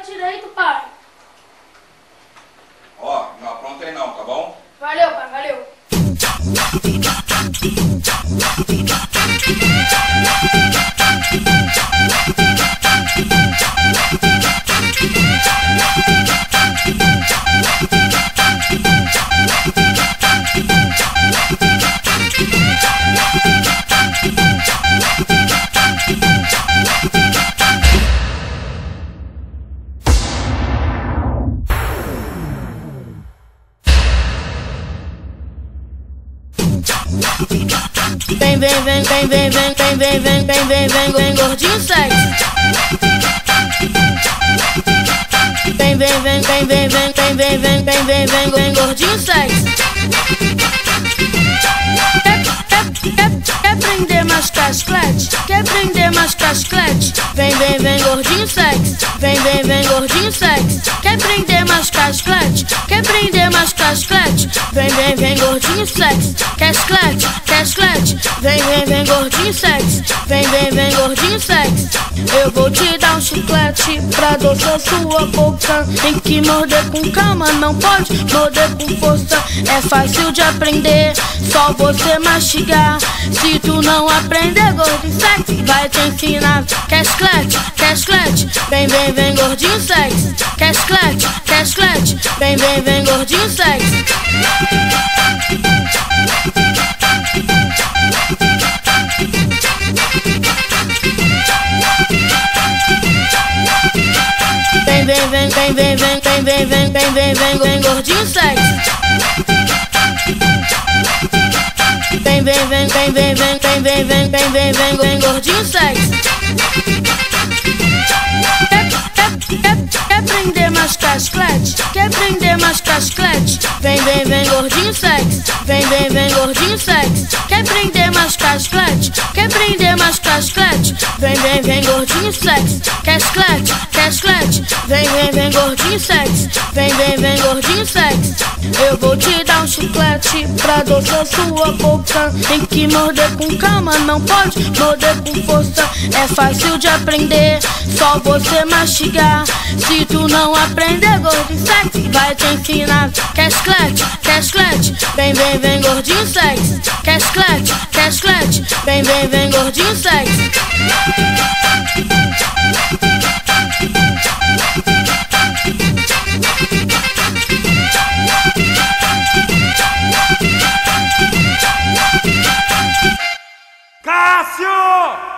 direito, pai. Ó, não aprontei não, tá bom? Valeu, pai, valeu. Vem gordinho sexy. Vem gordinho sexy. Quer prender mais casclete? Quer prender mais casclete? Vem gordinho sexy. Vem gordinho sexy. Quer prender mais casclete? Quer prender mais casclete? Vem gordinho sexy. Casclete. Vem gordinho sexy. Vem gordinho sexy. Eu vou te dar um chiclete pra adoçar sua boca. Tem que morder com calma, não pode morder com força. É fácil de aprender, só você mastigar. Se tu não aprender, gordinho sexy vai te ensinar. Casclete. Vem gordinho sexy. Casclete. Vem gordinho sexy. Vem gordinho sexy. Vem gordinho sexy. Quer prender mais casclete? Quer prender mais casclete? Vem gordinho sexy. Vem gordinho sexy. Quer prender mais casclete? Quer prender mais casclete? Vem gordinho sexy. Casclete. Vem gordinho sexy. Vem gordinho sexy. Eu vou te dar um chiclete pra adoçar sua boca. Tem que morder com calma, não pode morder com força. É fácil de aprender, só você mastigar. Se tu não aprender, gordinho sexy vai te ensinar. Casclete. Vem gordinho sexy. Casclete. Vem gordinho sexy. Cássio!